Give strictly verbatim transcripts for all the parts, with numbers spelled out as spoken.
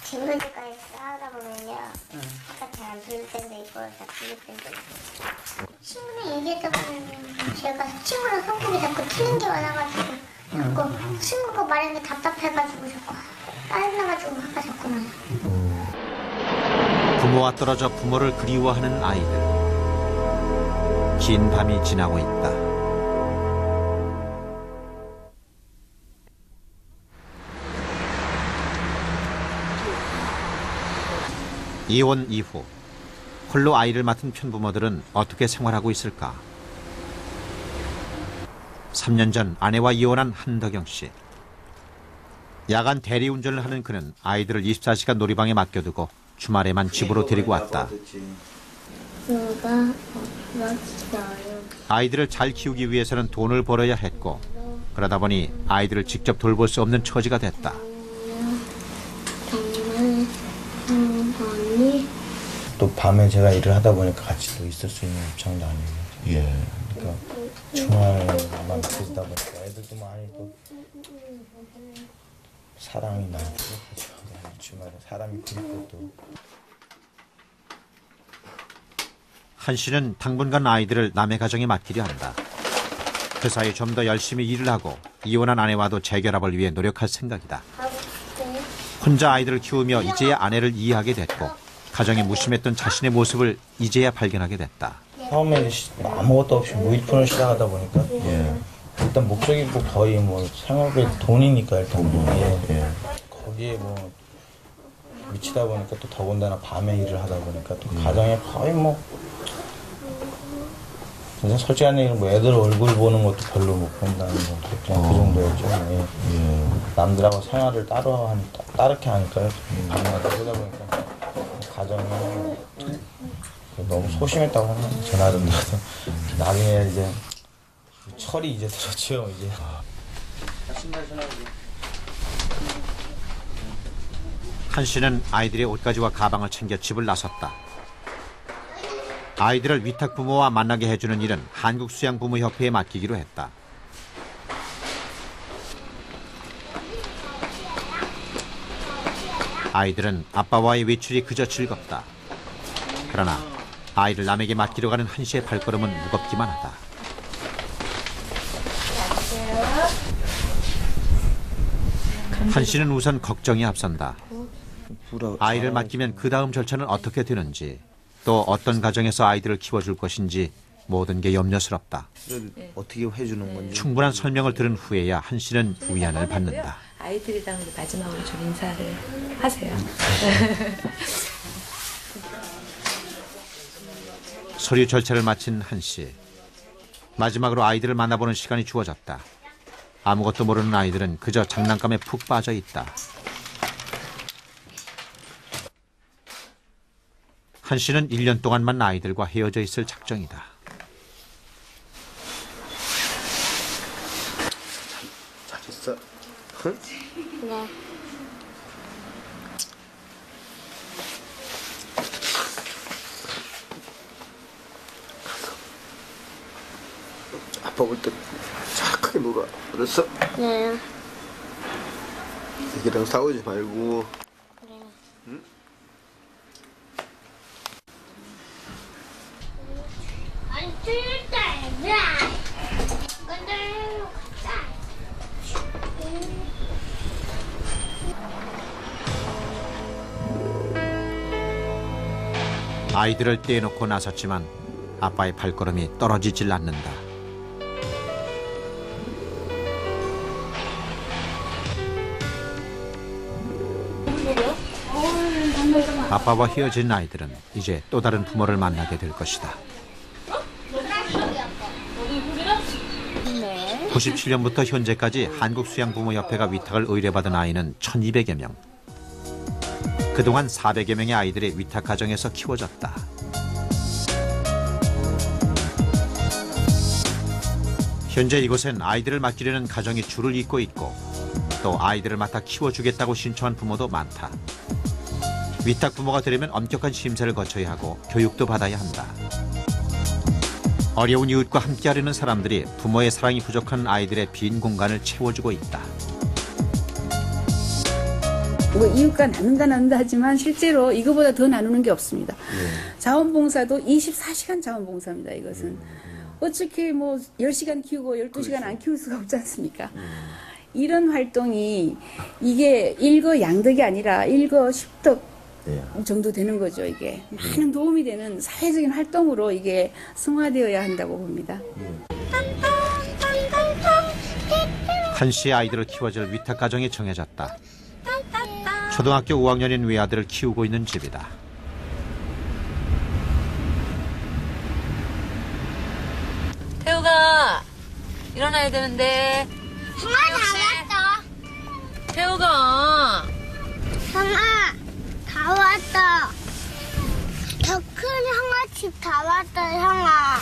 친구들까지 싸우다 보면요. 응. 아까 잘 안 들릴 때도 있고 잘 들릴 때도 있고. 친구랑 얘기하다 보면 제가 친구랑 성격이 자꾸 틀린 게 많아가지고 자꾸 응. 친구가 말하는 게 답답해가지고 자꾸 짜증나가지고 화가 자꾸 나요. 부모와 떨어져 부모를 그리워하는 아이들. 긴 밤이 지나고 있다. 이혼 이후 홀로 아이를 맡은 편부모들은 어떻게 생활하고 있을까? 삼 년 전 아내와 이혼한 한덕영 씨. 야간 대리운전을 하는 그는 아이들을 이십사 시간 놀이방에 맡겨두고 주말에만 집으로 데리고 왔다. 아이들을 잘 키우기 위해서는 돈을 벌어야 했고 그러다 보니 아이들을 직접 돌볼 수 없는 처지가 됐다. 또 밤에 제가 일을 하다 보니까 같이 또 있을 수 있는 입장도 아니고. 예. 그러니까 주말만 그러다 보니까 애들도 많이 또 사람이 많고 그렇죠. 주말에 사람이 그립고 또. 한 씨는 당분간 아이들을 남의 가정에 맡기려 한다. 그 사이 좀 더 열심히 일을 하고 이혼한 아내와도 재결합을 위해 노력할 생각이다. 혼자 아이들을 키우며 이제야 아내를 이해하게 됐고 가정에 무심했던 자신의 모습을 이제야 발견하게 됐다. 처음에 아무것도 없이 무일푼을 시작하다 보니까 예. 일단 목적이 뭐 거의 뭐 생업의 돈이니까 일단 뭐 예. 예. 거기에 뭐 미치다 보니까 또 더군다나 밤에 일을 하다 보니까 또 음. 가정에 거의 뭐 진짜 솔직한 얘기는 뭐 애들 얼굴 보는 것도 별로 못 본다는 정도 그냥 어. 그 정도였죠. 예. 예. 남들하고 생활을 따로 하니 따르게 하니까 음. 밤마다 그러다 보니까 가정이 너무 소심했다고 하면 전화든 나도 나중에 이제 철이 이제 들었죠 이제. 한 씨는 아이들의 옷가지와 가방을 챙겨 집을 나섰다. 아이들을 위탁 부모와 만나게 해주는 일은 한국수양부모협회에 맡기기로 했다. 아이들은 아빠와의 외출이 그저 즐겁다. 그러나 아이를 남에게 맡기러 가는 한 씨의 발걸음은 무겁기만 하다. 한 씨는 우선 걱정이 앞선다. 아이를 맡기면 그 다음 절차는 어떻게 되는지, 또 어떤 가정에서 아이들을 키워줄 것인지 모든 게 염려스럽다. 어떻게 해주는 건지 충분한 설명을 들은 후에야 한 씨는 위안을 받는다. 아이들이랑 마지막으로 좀 인사를 하세요. 서류 절차를 마친 한 씨. 마지막으로 아이들을 만나보는 시간이 주어졌다. 아무것도 모르는 아이들은 그저 장난감에 푹 빠져 있다. 한 씨는 일 년 동안만 아이들과 헤어져 있을 작정이다. 잘했어. 네. 아빠 볼 때 착하게 놀아. 알았어? 네. 애기랑 싸우지 말고. 네. 응? 아이들을 떼놓고 나섰지만 아빠의 발걸음이 떨어지질 않는다. 아빠와 헤어진 아이들은 이제 또 다른 부모를 만나게 될 것이다. 구십칠 년부터 현재까지 한국수양부모협회가 위탁을 의뢰받은 아이는 천이백여 명. 그동안 사백여 명의 아이들이 위탁 가정에서 키워졌다. 현재 이곳엔 아이들을 맡기려는 가정이 줄을 잇고 있고 또 아이들을 맡아 키워주겠다고 신청한 부모도 많다. 위탁 부모가 되려면 엄격한 심사를 거쳐야 하고 교육도 받아야 한다. 어려운 이웃과 함께하려는 사람들이 부모의 사랑이 부족한 아이들의 빈 공간을 채워주고 있다. 뭐 이웃과 나눈다 나눈다 하지만 실제로 이거보다 더 나누는 게 없습니다. 예. 자원봉사도 이십사 시간 자원봉사입니다. 이것은. 음, 음. 어떻게 뭐 열 시간 키우고 열두 시간 그렇죠. 안 키울 수가 없지 않습니까? 음. 이런 활동이 이게 일거양득이 아니라 일거십득 예. 정도 되는 거죠. 이게 많은 도움이 되는 사회적인 활동으로 이게 승화되어야 한다고 봅니다. 예. 한 씨의 아이들을 키워줄 위탁 가정이 정해졌다. 초등학교 오 학년인 외아들을 키우고 있는 집이다. 태우가 일어나야 되는데. 형아 다 왔다. 태우가. 형아 다 왔다. 더 큰 형아 집 다 왔다 형아.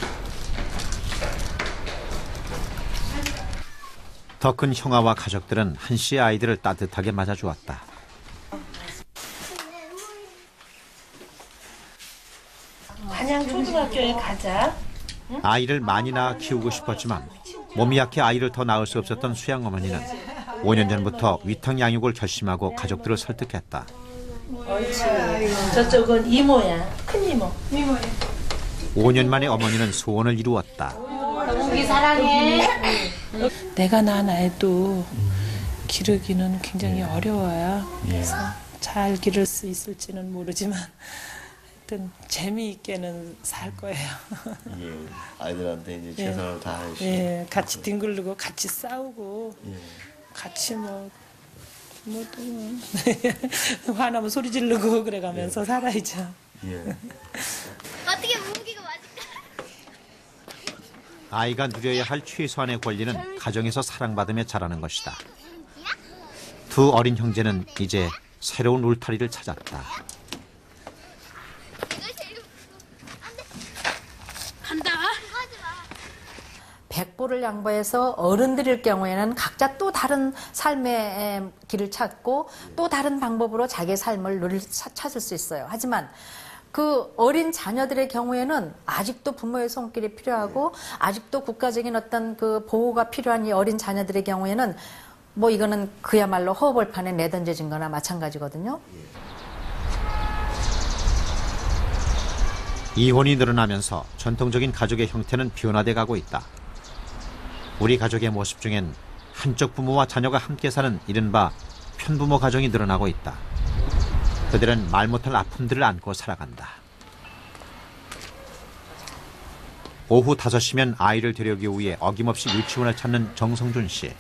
더 큰 형아와 가족들은 한 씨의 아이들을 따뜻하게 맞아주었다. 한양 초등학교에 가자. 아이를 많이 낳아 키우고 싶었지만 몸이 약해 아이를 더 낳을 수 없었던 수양 어머니는 오 년 전부터 위탁 양육을 결심하고 가족들을 설득했다. 옳지. 저쪽은 이모야. 큰 이모. 이모야. 오 년 만에 어머니는 소원을 이루었다. 우리 사랑해. 내가 낳은 아이도 기르기는 굉장히 어려워요. 그래서 잘 기를 수 있을지는 모르지만 하여튼 재미있게는 살 거예요. 예. 아이들한테 이제 최선을 예. 다하시고. 예, 같이 뒹굴르고 같이 싸우고 예. 같이 뭐 뭐또 뭐. 화나면 소리 지르고 그래가면서 예. 살아야죠. 예. 어떻게 무기가 맞을까? 아이가 누려야 할 최소한의 권리는 가정에서 사랑받으며 자라는 것이다. 두 어린 형제는 이제 새로운 울타리를 찾았다. 백보를 양보해서 어른들일 경우에는 각자 또 다른 삶의 길을 찾고 또 다른 방법으로 자기의 삶을 누릴, 찾을 수 있어요. 하지만 그 어린 자녀들의 경우에는 아직도 부모의 손길이 필요하고 아직도 국가적인 어떤 그 보호가 필요한 이 어린 자녀들의 경우에는 뭐 이거는 그야말로 허벌판에 내던져진 거나 마찬가지거든요. 이혼이 늘어나면서 전통적인 가족의 형태는 변화돼 가고 있다. 우리 가족의 모습 중엔 한쪽 부모와 자녀가 함께 사는 이른바 편부모 가정이 늘어나고 있다. 그들은 말 못할 아픔들을 안고 살아간다. 오후 다섯 시면 아이를 데려오기 위해 어김없이 유치원을 찾는 정성준 씨.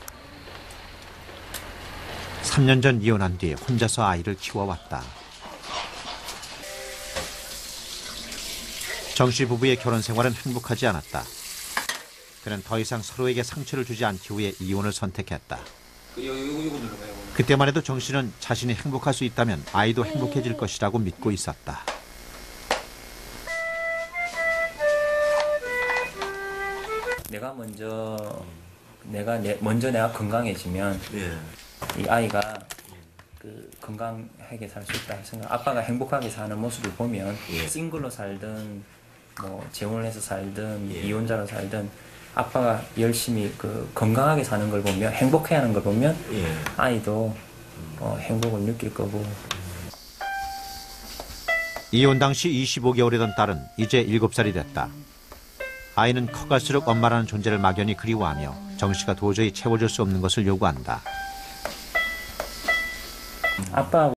삼 년 전 이혼한 뒤 혼자서 아이를 키워왔다. 정 씨 부부의 결혼 생활은 행복하지 않았다. 그는 더 이상 서로에게 상처를 주지 않기 위해 이혼을 선택했다. 그때만 해도 정 씨는 자신이 행복할 수 있다면 아이도 행복해질 것이라고 믿고 있었다. 내가 먼저 내가 내, 먼저 내가 건강해지면 예. 이 아이가 그 건강하게 살 수 있다 생각. 아빠가 행복하게 사는 모습을 보면 예. 싱글로 살든 뭐 재혼을 해서 살든 예. 이혼자로 살든 아빠가 열심히 그 건강하게 사는 걸 보면 행복해하는 걸 보면 예. 아이도 어, 행복을 느낄 거고. 이혼 당시 이십오 개월이던 딸은 이제 일곱 살이 됐다. 아이는 커갈수록 엄마라는 존재를 막연히 그리워하며 정 씨가 도저히 채워줄 수 없는 것을 요구한다. 아빠